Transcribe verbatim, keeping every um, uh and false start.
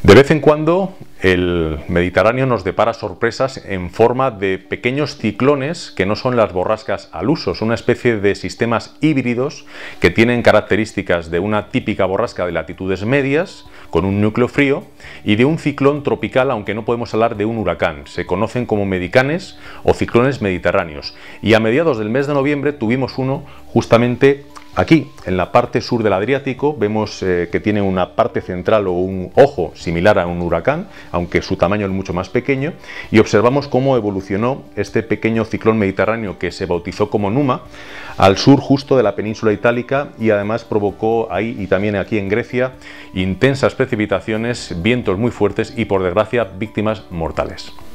De vez en cuando el Mediterráneo nos depara sorpresas en forma de pequeños ciclones que no son las borrascas al uso, son una especie de sistemas híbridos que tienen características de una típica borrasca de latitudes medias con un núcleo frío y de un ciclón tropical, aunque no podemos hablar de un huracán. Se conocen como medicanes o ciclones mediterráneos, y a mediados del mes de noviembre tuvimos uno justamente aquí, en la parte sur del Adriático. Vemos eh, que tiene una parte central o un ojo similar a un huracán, aunque su tamaño es mucho más pequeño, y observamos cómo evolucionó este pequeño ciclón mediterráneo que se bautizó como Numa, al sur justo de la península itálica, y además provocó ahí y también aquí en Grecia intensas precipitaciones, vientos muy fuertes y, por desgracia, víctimas mortales.